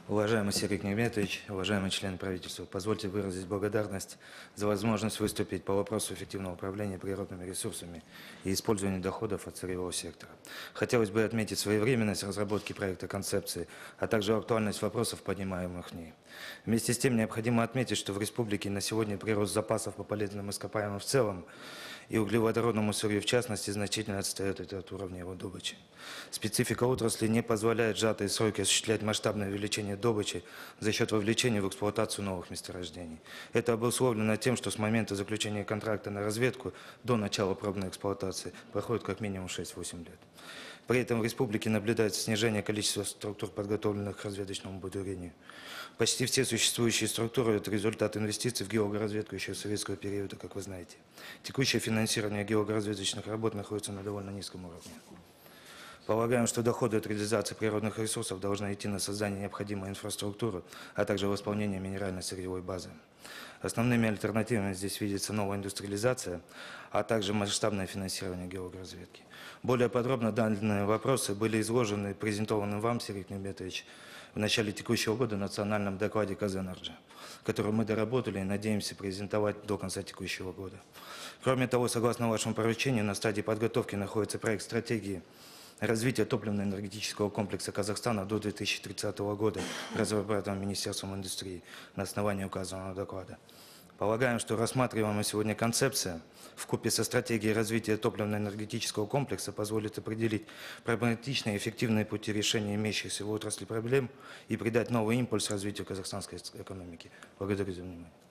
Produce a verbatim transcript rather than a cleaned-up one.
Уважаемый Сергей Князевич, уважаемые члены правительства, позвольте выразить благодарность за возможность выступить по вопросу эффективного управления природными ресурсами и использования доходов от сырьевого сектора. Хотелось бы отметить своевременность разработки проекта концепции, а также актуальность вопросов, поднимаемых в ней. Вместе с тем необходимо отметить, что в республике на сегодня прирост запасов по полезным ископаемым в целом и углеводородному сырью в частности значительно отстает от уровня его добычи. Специфика отрасли не позволяет в сжатые сроки осуществлять масштабное увеличение добычи за счет вовлечения в эксплуатацию новых месторождений. Это обусловлено тем, что с момента заключения контракта на разведку до начала пробной эксплуатации проходит как минимум шесть-восемь лет. При этом в республике наблюдается снижение количества структур, подготовленных к разведочному будурению. Почти все существующие структуры – это результат инвестиций в геологоразведку еще с советского периода, как вы знаете. Текущее финансирование геологоразведочных работ находится на довольно низком уровне. Полагаем, что доходы от реализации природных ресурсов должны идти на создание необходимой инфраструктуры, а также восполнение минерально-сырьевой базы. Основными альтернативами здесь видится новая индустриализация, а также масштабное финансирование геологоразведки. Более подробно данные вопросы были изложены и презентованы вам, Сергей Князевич, в начале текущего года в национальном докладе Казэнерджи, который мы доработали и надеемся презентовать до конца текущего года. Кроме того, согласно вашему поручению, на стадии подготовки находится проект стратегии развития топливно-энергетического комплекса Казахстана до две тысячи тридцатого года, разработанного Министерством индустрии на основании указанного доклада. Полагаем, что рассматриваемая сегодня концепция вкупе со стратегией развития топливно-энергетического комплекса позволит определить прагматичные и эффективные пути решения имеющихся в отрасли проблем и придать новый импульс развитию казахстанской экономики. Благодарю за внимание.